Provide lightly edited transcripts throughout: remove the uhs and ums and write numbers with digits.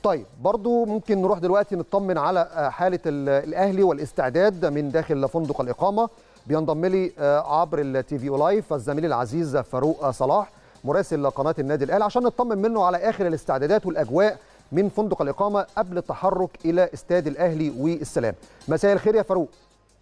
طيب برضو ممكن نروح دلوقتي نطمن على حالة الأهلي والاستعداد من داخل فندق الإقامة. بينضم لي عبر التي في لايف الزميل العزيز فاروق صلاح مراسل قناة النادي الأهلي عشان نطمن منه على آخر الاستعدادات والأجواء من فندق الإقامة قبل التحرك إلى استاد الأهلي والسلام. مساء الخير يا فاروق.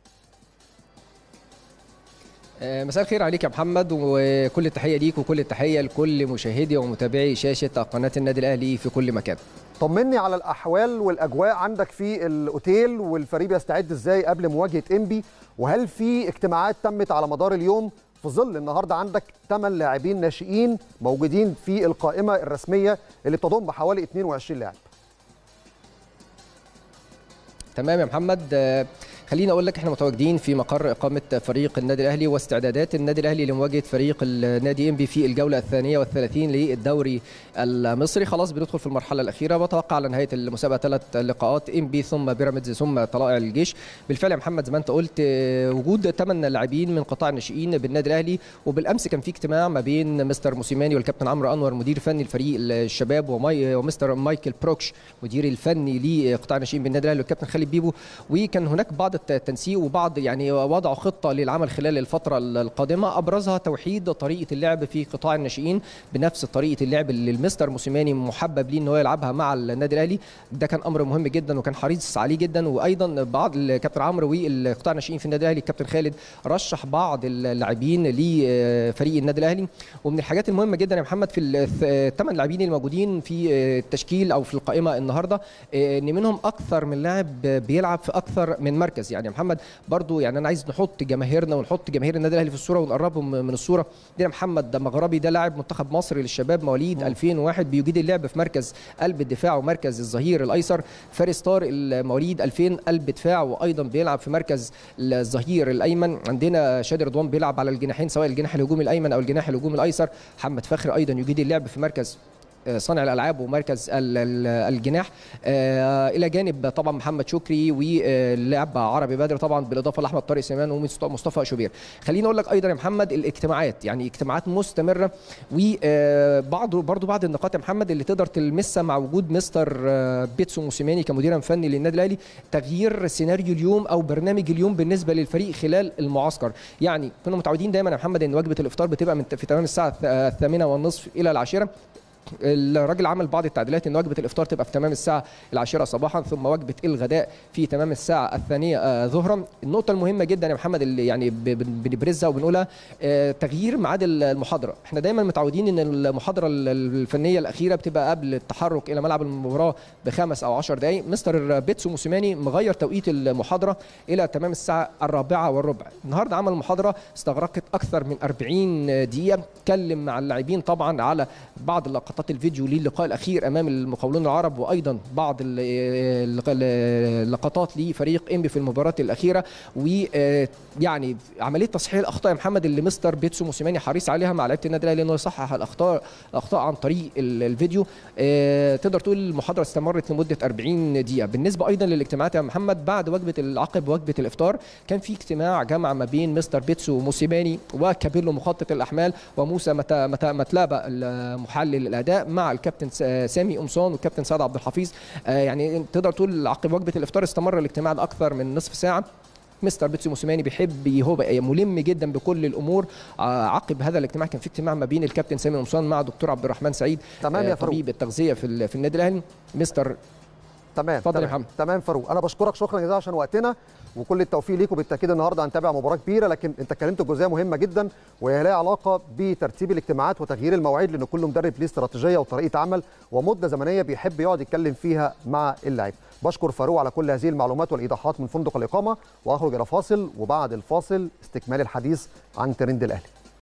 مساء الخير عليك يا محمد، وكل التحية ليك وكل التحية لكل مشاهدي ومتابعي شاشة قناة النادي الأهلي في كل مكان. طمني على الأحوال والأجواء عندك في الأوتيل، والفريق بيستعد إزاي قبل مواجهة إنبي، وهل في اجتماعات تمت على مدار اليوم في ظل النهارده عندك 8 لاعبين ناشئين موجودين في القائمة الرسمية اللي بتضم حوالي 22 لاعب؟ تمام يا محمد، خليني اقول لك احنا متواجدين في مقر اقامه فريق النادي الاهلي واستعدادات النادي الاهلي لمواجهه فريق النادي انبي في الجوله الثانيه والثلاثين للدوري المصري. خلاص بندخل في المرحله الاخيره، بتوقع على نهايه المسابقه 3 لقاءات، انبي ثم بيراميدز ثم طلائع الجيش. بالفعل يا محمد زي ما انت قلت وجود 8 لاعبين من قطاع الناشئين بالنادي الاهلي، وبالامس كان في اجتماع ما بين مستر موسيماني والكابتن عمرو انور مدير فني الفريق الشباب ومستر مايكل بروكش مدير الفني لقطاع الناشئين بالنادي الاهلي والكابتن خالد بيبو، وكان هناك بعض التنسيق وبعض يعني وضعوا خطه للعمل خلال الفتره القادمه، ابرزها توحيد طريقه اللعب في قطاع الناشئين بنفس طريقه اللعب اللي المستر موسيماني محبب ليه ان هو يلعبها مع النادي الاهلي. ده كان امر مهم جدا وكان حريص عليه جدا. وايضا بعض الكابتن عمرو والقطاع الناشئين في النادي الاهلي الكابتن خالد رشح بعض اللاعبين لفريق النادي الاهلي. ومن الحاجات المهمه جدا يا محمد في الثمان لاعبين الموجودين في التشكيل او في القائمه النهارده ان منهم اكثر من لاعب بيلعب في اكثر من مركز. يعني يا محمد برضو يعني انا عايز نحط جماهيرنا ونحط جماهير النادي الاهلي في الصوره ونقربهم من الصوره دي. محمد مغربي ده لاعب منتخب مصر للشباب مواليد 2001 بيجيد اللعب في مركز قلب الدفاع ومركز الظهير الايسر. فارس طارق المواليد 2000 قلب دفاع وايضا بيلعب في مركز الظهير الايمن. عندنا شادي رضوان بيلعب على الجناحين سواء الجناح الهجومي الايمن او الجناح الهجومي الايسر. محمد فخري ايضا يجيد اللعب في مركز صانع الالعاب ومركز الجناح، الى جانب طبعا محمد شكري واللاعب عربي بدر طبعا بالاضافه لاحمد طارق سليمان ومصطفى شوبير. خليني اقول لك ايضا يا محمد الاجتماعات يعني اجتماعات مستمره، وبعض النقاط يا محمد اللي تقدر تلمسها مع وجود مستر بيتسو موسيماني كمدير فني للنادي الاهلي، تغيير سيناريو اليوم او برنامج اليوم بالنسبه للفريق خلال المعسكر. يعني كنا متعودين دايما يا محمد ان وجبه الافطار بتبقى في تمام الساعه 8:30 الى 10. الراجل عمل بعض التعديلات ان وجبه الافطار تبقى في تمام الساعه 10 صباحا، ثم وجبه الغداء في تمام الساعه 2 ظهرا. النقطه المهمه جدا يا محمد اللي يعني بنبرزها وبنقولها تغيير ميعاد المحاضره. احنا دايما متعودين ان المحاضره الفنيه الاخيره بتبقى قبل التحرك الى ملعب المباراه ب5 أو 10 دقائق. مستر بيتسو موسيماني مغير توقيت المحاضره الى تمام الساعه 4:15. النهارده عمل محاضره استغرقت اكثر من 40 دقيقه، اتكلم مع اللاعبين طبعا على بعض لقطات الفيديو للقاء الاخير امام المقاولون العرب، وايضا بعض اللقطات لفريق انبي في المباراه الاخيره، ويعني عمليه تصحيح الاخطاء يا محمد اللي مستر بيتسو موسيماني حريص عليها مع لعيبه النادي الاهلي انه يصحح الاخطاء عن طريق الفيديو. تقدر تقول المحاضره استمرت لمده 40 دقيقه. بالنسبه ايضا للاجتماعات يا محمد بعد عقب وجبه الافطار كان في اجتماع جمع ما بين مستر بيتسو موسيماني وكابيلو مخطط الاحمال وموسى متلابه محلل الاداء مع الكابتن سامي قمصان والكابتن سعد عبد الحفيظ. يعني تقدر تقول عقب وجبه الافطار استمر الاجتماع لاكثر من نصف ساعه. مستر بيتسو موسيماني بيحب هو ملم جدا بكل الامور. عقب هذا الاجتماع كان في اجتماع ما بين الكابتن سامي قمصان مع دكتور عبد الرحمن سعيد طبيب التغذيه في النادي الاهلي. مستر اتفضل يا محمد. تمام فاروق، انا بشكرك شكرا جزيلا عشان وقتنا وكل التوفيق ليكم. بالتاكيد النهارده هنتابع مباراه كبيره، لكن انت اتكلمت في جزئيه مهمه جدا وهي لها علاقه بترتيب الاجتماعات وتغيير المواعيد، لان كل مدرب ليه استراتيجيه وطريقه عمل ومده زمنيه بيحب يقعد يتكلم فيها مع اللاعب. بشكر فاروق على كل هذه المعلومات والايضاحات من فندق الاقامه، واخرج الى فاصل وبعد الفاصل استكمال الحديث عن ترند الاهلي.